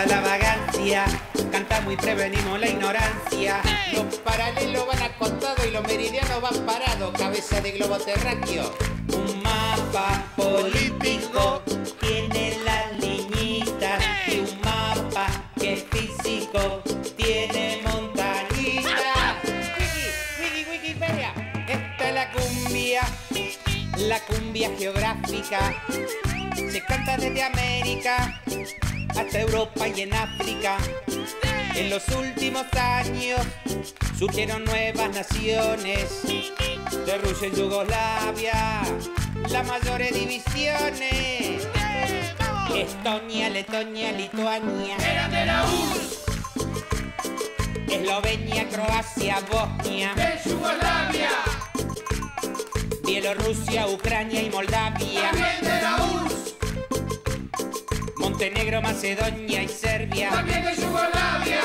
toda la vagancia, cantamos y prevenimos la ignorancia. Los paralelos van acotados y los meridianos van parados. Cabeza de globo terráqueo. Un mapa político tiene las liñitas y un mapa que es físico tiene montañitas. Wikipedia. Esta es la cumbia geográfica. Se canta desde América hasta Europa y en África. En los últimos años surgieron nuevas naciones. De Rusia y Yugoslavia, las mayores divisiones. Estonia, Letonia, Lituania Eran de la URSS, Eslovenia, Croacia, Bosnia, de Yugoslavia, Bielorrusia, Ucrania y Moldavia, también de la URSS, Montenegro, Macedonia y Serbia. también de Yugoslavia.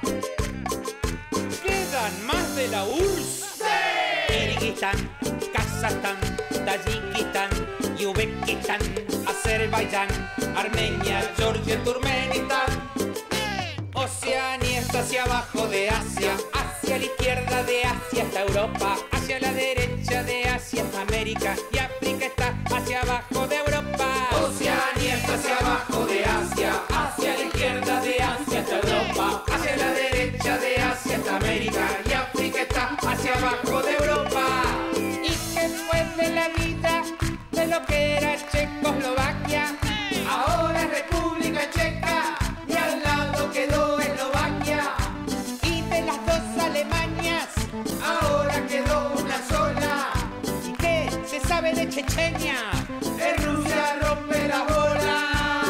¿Quedan más de la URSS? Kirguistán, Kazajstán, Tayikistán, Uzbekistán, Azerbaiyán, Armenia, Georgia, Turkmenistán. Oceanía está hacia abajo de Asia, hacia la izquierda de Asia está Europa, hacia la derecha de Asia está América y África está hacia abajo de Europa. Oceanía está hacia abajo de Asia, hacia la izquierda de Asia está Europa, Hacia la derecha de Asia está América y África está hacia abajo de Europa. ¿Y qué fue de la vida de lo que era Checoslovaquia? ahora es República Checa y al lado quedó Eslovaquia, Y de las dos Alemanias, ahora quedó una sola. ¿y qué se sabe de Chechenia? En Rusia rompe la bola.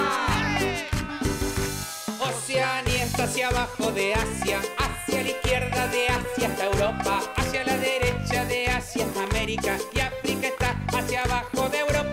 Oceanía está hacia abajo de Asia, hacia la izquierda de Asia está Europa, hacia la derecha de Asia está América y África está hacia abajo de Europa.